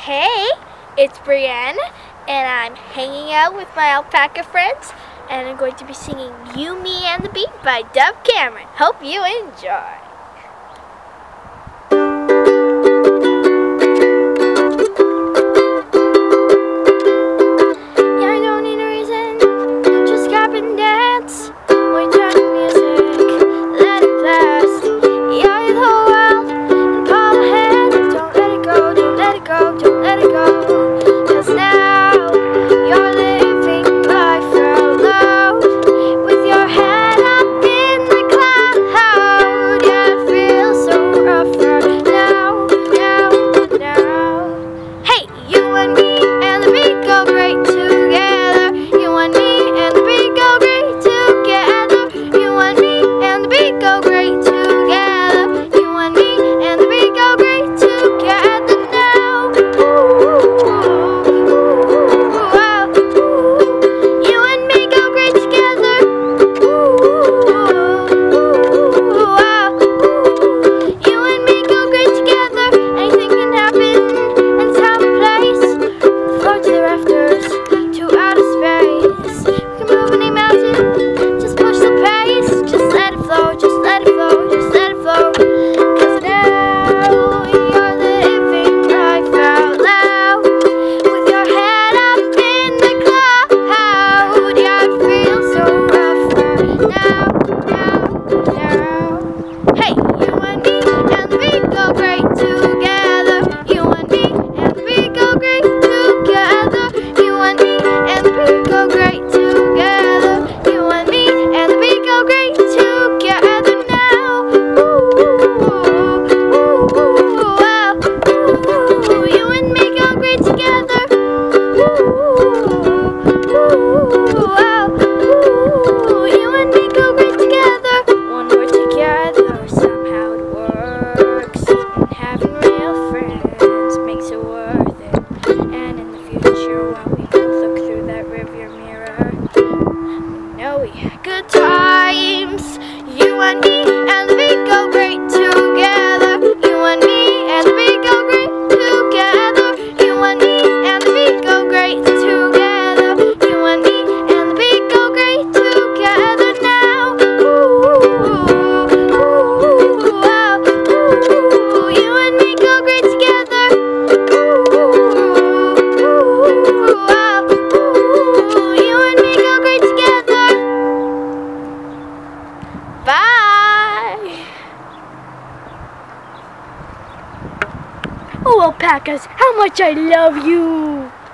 Hey, it's BrieN, and I'm hanging out with my alpaca friends, and I'm going to be singing You, Me, and the Beat by Dove Cameron. Hope you enjoy. Yeah, I don't need a reason, just clap and dance. When you turn the music, let it blast. Yeah, the whole world in the palm of hand. Don't let it go, don't let it go, don't let it go. 'Cause now you're living life out loud, with your head up in the cloud. Yeah, it feels so rough right now, now. Hey, you and me and the beat go great together. You and me and the beat go great together. You and me and the beat go great together. You and me and the beat go great together now. You and me go great together. You and me go great together. Anything can happen, and time and place. Float to the rafters, to outer space. We can move any mountain, just push the pace. Just let it flow, just let it flow, just let it flow. 'Cause now you're living life out loud, with your head up in the cloud. Yeah, it feels so rough right now. Hey, you and me and the beat go great together. You and me and the beat go great together. You and me and the beat go great together. You and me and the beat go great together now. You and me go great together. You and me go great together. When we're together, somehow it works. And having real friends makes it worth it. And in the future, while we both look through that rearview mirror, we know we had good times. You and me and the beat go great together. You and me and the beat go great together. You and me and the beat go great together. You and me and the beat go great together now. You and me go great together. You and me go great together. Bye. Oh, alpacas, how much I love you.